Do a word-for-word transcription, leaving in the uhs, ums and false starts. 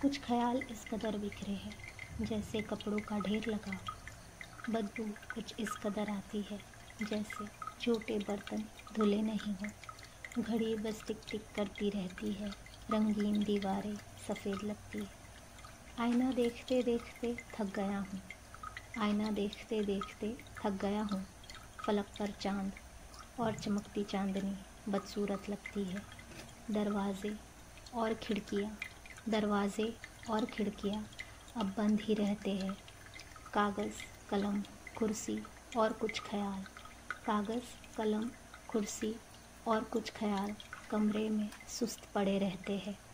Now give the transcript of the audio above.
कुछ ख्याल इस कदर बिखरे हैं जैसे कपड़ों का ढेर लगा। बदबू कुछ इस कदर आती है जैसे छोटे बर्तन धुले नहीं हो। घड़ी बस टिक टिक करती रहती है, रंगीन दीवारें सफ़ेद लगती है। आईना देखते देखते थक गया हूँ, आईना देखते देखते थक गया हूँ। फलक पर चांद और चमकती चांदनी बदसूरत लगती है। दरवाजे और खिड़कियाँ दरवाजे और खिड़कियाँ अब बंद ही रहते हैं। कागज़ कलम कुर्सी और कुछ ख्याल कागज़ कलम कुर्सी और कुछ ख्याल कमरे में सुस्त पड़े रहते हैं।